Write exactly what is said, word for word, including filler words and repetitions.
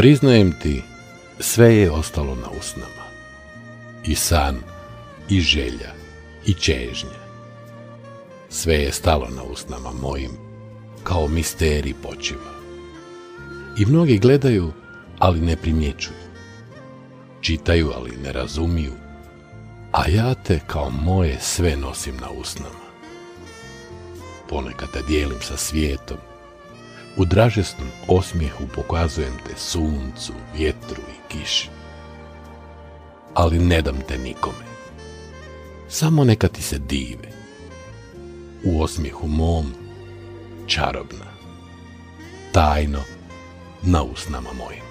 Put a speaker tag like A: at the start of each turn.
A: Priznajem ti, sve je ostalo na usnama. I san, i želja, i čežnja. Sve je stalo na usnama mojim, kao misterij počiva. I mnogi gledaju, ali ne primjećuju. Čitaju, ali ne razumiju. A ja te kao moje sve nosim na usnama. Ponekad te dijelim sa svijetom. U dražesnom osmijehu pokazujem te suncu, vjetru i kiši. Ali ne dam te nikome. Samo neka ti se dive. U osmijehu mom, čarobna, tajno, na usnama mojim.